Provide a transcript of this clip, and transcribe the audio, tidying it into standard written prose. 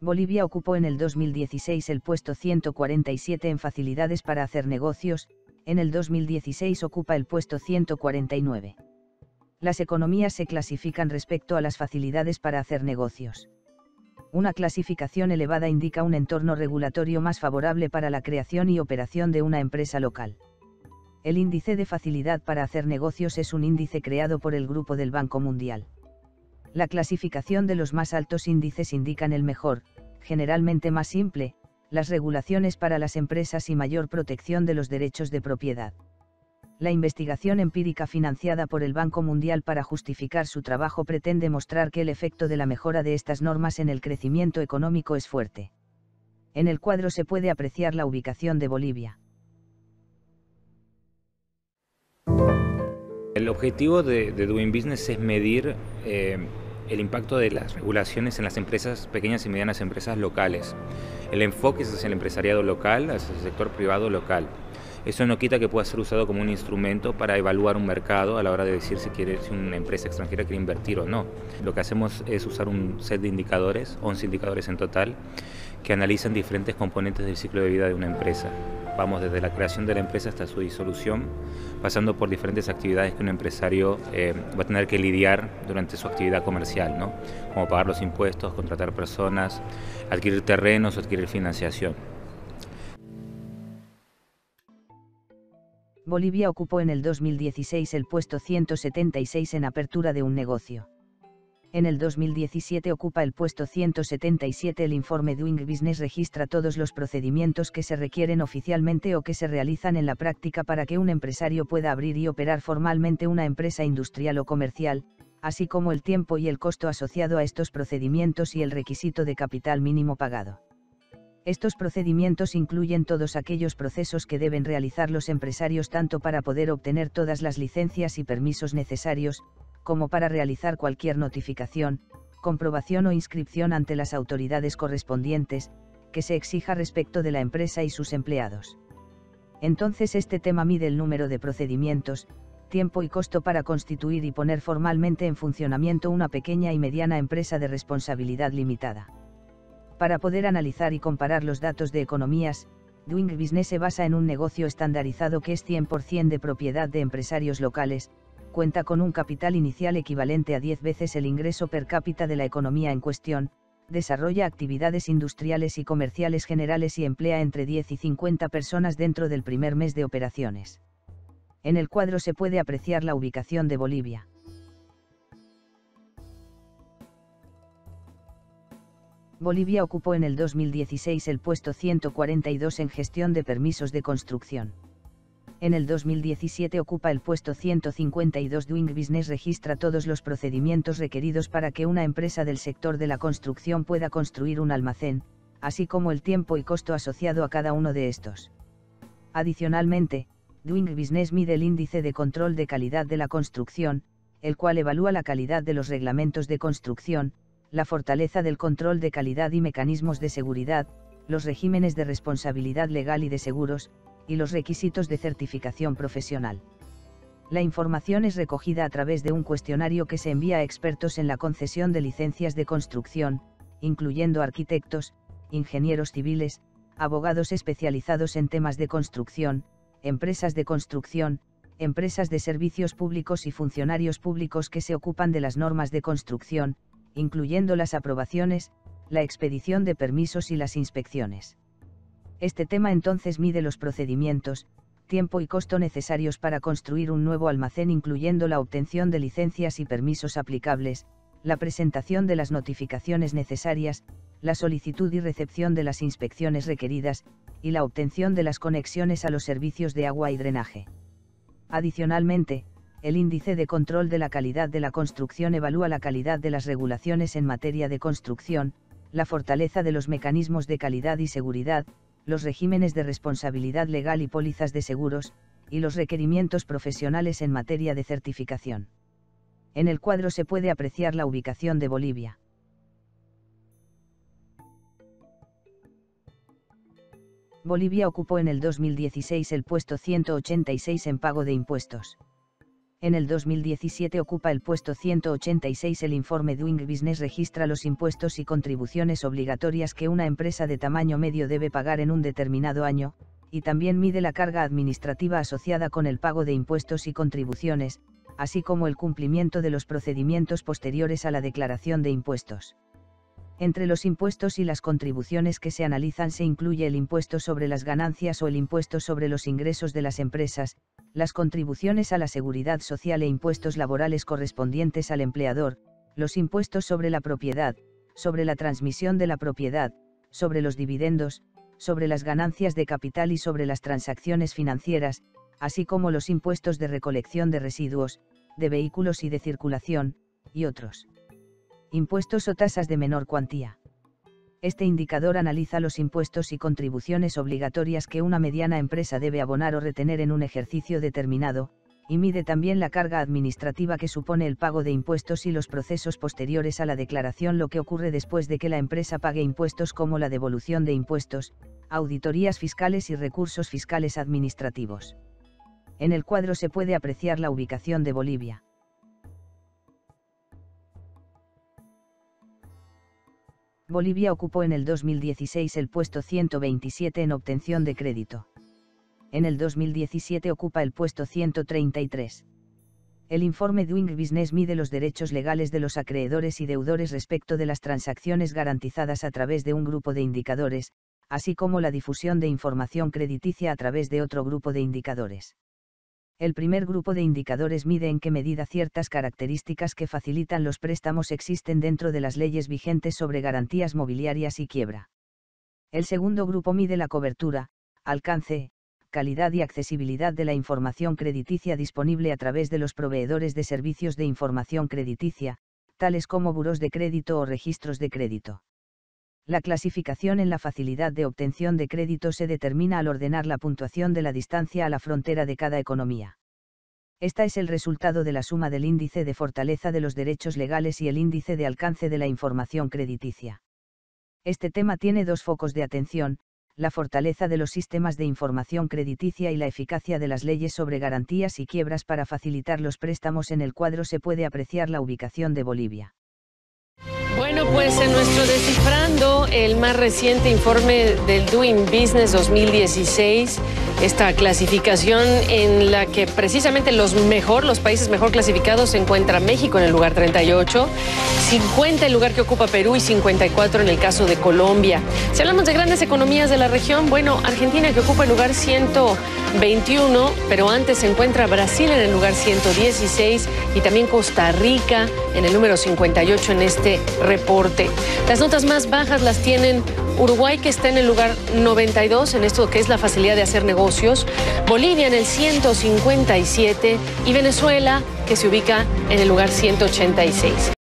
Bolivia ocupó en el 2016 el puesto 147 en facilidades para hacer negocios, en el 2016 ocupa el puesto 149. Las economías se clasifican respecto a las facilidades para hacer negocios. Una clasificación elevada indica un entorno regulatorio más favorable para la creación y operación de una empresa local. El índice de facilidad para hacer negocios es un índice creado por el Grupo del Banco Mundial. La clasificación de los más altos índices indican el mejor, generalmente más simple, las regulaciones para las empresas y mayor protección de los derechos de propiedad. La investigación empírica financiada por el Banco Mundial para justificar su trabajo pretende mostrar que el efecto de la mejora de estas normas en el crecimiento económico es fuerte. En el cuadro se puede apreciar la ubicación de Bolivia. El objetivo de Doing Business es medir el impacto de las regulaciones en las empresas, pequeñas y medianas empresas locales. El enfoque es hacia el empresariado local, hacia el sector privado local. Eso no quita que pueda ser usado como un instrumento para evaluar un mercado a la hora de decir si una empresa extranjera quiere invertir o no. Lo que hacemos es usar un set de indicadores, 11 indicadores en total, que analizan diferentes componentes del ciclo de vida de una empresa. Vamos desde la creación de la empresa hasta su disolución, pasando por diferentes actividades que un empresario va a tener que lidiar durante su actividad comercial, ¿no? Como pagar los impuestos, contratar personas, adquirir terrenos o adquirir financiación. Bolivia ocupó en el 2016 el puesto 176 en apertura de un negocio. En el 2017 ocupa el puesto 177. El informe Doing Business registra todos los procedimientos que se requieren oficialmente o que se realizan en la práctica para que un empresario pueda abrir y operar formalmente una empresa industrial o comercial, así como el tiempo y el costo asociado a estos procedimientos y el requisito de capital mínimo pagado. Estos procedimientos incluyen todos aquellos procesos que deben realizar los empresarios tanto para poder obtener todas las licencias y permisos necesarios, como para realizar cualquier notificación, comprobación o inscripción ante las autoridades correspondientes, que se exija respecto de la empresa y sus empleados. Entonces este tema mide el número de procedimientos, tiempo y costo para constituir y poner formalmente en funcionamiento una pequeña y mediana empresa de responsabilidad limitada. Para poder analizar y comparar los datos de economías, Doing Business se basa en un negocio estandarizado que es 100% de propiedad de empresarios locales, cuenta con un capital inicial equivalente a 10 veces el ingreso per cápita de la economía en cuestión, desarrolla actividades industriales y comerciales generales y emplea entre 10 y 50 personas dentro del primer mes de operaciones. En el cuadro se puede apreciar la ubicación de Bolivia. Bolivia ocupó en el 2016 el puesto 142 en gestión de permisos de construcción. En el 2017 ocupa el puesto 152. Doing Business registra todos los procedimientos requeridos para que una empresa del sector de la construcción pueda construir un almacén, así como el tiempo y costo asociado a cada uno de estos. Adicionalmente, Doing Business mide el índice de control de calidad de la construcción, el cual evalúa la calidad de los reglamentos de construcción, la fortaleza del control de calidad y mecanismos de seguridad, los regímenes de responsabilidad legal y de seguros, y los requisitos de certificación profesional. La información es recogida a través de un cuestionario que se envía a expertos en la concesión de licencias de construcción, incluyendo arquitectos, ingenieros civiles, abogados especializados en temas de construcción, empresas de construcción, empresas de servicios públicos y funcionarios públicos que se ocupan de las normas de construcción, incluyendo las aprobaciones, la expedición de permisos y las inspecciones. Este tema entonces mide los procedimientos, tiempo y costo necesarios para construir un nuevo almacén, incluyendo la obtención de licencias y permisos aplicables, la presentación de las notificaciones necesarias, la solicitud y recepción de las inspecciones requeridas, y la obtención de las conexiones a los servicios de agua y drenaje. Adicionalmente, el índice de control de la calidad de la construcción evalúa la calidad de las regulaciones en materia de construcción, la fortaleza de los mecanismos de calidad y seguridad, los regímenes de responsabilidad legal y pólizas de seguros, y los requerimientos profesionales en materia de certificación. En el cuadro se puede apreciar la ubicación de Bolivia. Bolivia ocupó en el 2016 el puesto 186 en pago de impuestos. En el 2017 ocupa el puesto 186 el informe Doing Business registra los impuestos y contribuciones obligatorias que una empresa de tamaño medio debe pagar en un determinado año, y también mide la carga administrativa asociada con el pago de impuestos y contribuciones, así como el cumplimiento de los procedimientos posteriores a la declaración de impuestos. Entre los impuestos y las contribuciones que se analizan se incluye el impuesto sobre las ganancias o el impuesto sobre los ingresos de las empresas, las contribuciones a la seguridad social e impuestos laborales correspondientes al empleador, los impuestos sobre la propiedad, sobre la transmisión de la propiedad, sobre los dividendos, sobre las ganancias de capital y sobre las transacciones financieras, así como los impuestos de recolección de residuos, de vehículos y de circulación, y otros. Impuestos o tasas de menor cuantía. Este indicador analiza los impuestos y contribuciones obligatorias que una mediana empresa debe abonar o retener en un ejercicio determinado, y mide también la carga administrativa que supone el pago de impuestos y los procesos posteriores a la declaración, lo que ocurre después de que la empresa pague impuestos, como la devolución de impuestos, auditorías fiscales y recursos fiscales administrativos. En el cuadro se puede apreciar la ubicación de Bolivia. Bolivia ocupó en el 2016 el puesto 127 en obtención de crédito. En el 2017 ocupa el puesto 133. El informe Doing Business mide los derechos legales de los acreedores y deudores respecto de las transacciones garantizadas a través de un grupo de indicadores, así como la difusión de información crediticia a través de otro grupo de indicadores. El primer grupo de indicadores mide en qué medida ciertas características que facilitan los préstamos existen dentro de las leyes vigentes sobre garantías mobiliarias y quiebra. El segundo grupo mide la cobertura, alcance, calidad y accesibilidad de la información crediticia disponible a través de los proveedores de servicios de información crediticia, tales como burós de crédito o registros de crédito. La clasificación en la facilidad de obtención de crédito se determina al ordenar la puntuación de la distancia a la frontera de cada economía. Esta es el resultado de la suma del índice de fortaleza de los derechos legales y el índice de alcance de la información crediticia. Este tema tiene dos focos de atención: la fortaleza de los sistemas de información crediticia y la eficacia de las leyes sobre garantías y quiebras para facilitar los préstamos. En el cuadro se puede apreciar la ubicación de Bolivia. Bueno, pues en nuestro Descifrando, el más reciente informe del Doing Business 2016, esta clasificación en la que precisamente los países mejor clasificados se encuentra México en el lugar 38, 50 el lugar que ocupa Perú y 54 en el caso de Colombia. Si hablamos de grandes economías de la región, bueno, Argentina que ocupa el lugar 121, pero antes se encuentra Brasil en el lugar 116 y también Costa Rica en el número 58 en este reporte. Las notas más bajas las tienen Uruguay, que está en el lugar 92 en esto que es la facilidad de hacer negocios, Bolivia en el 157 y Venezuela, que se ubica en el lugar 186.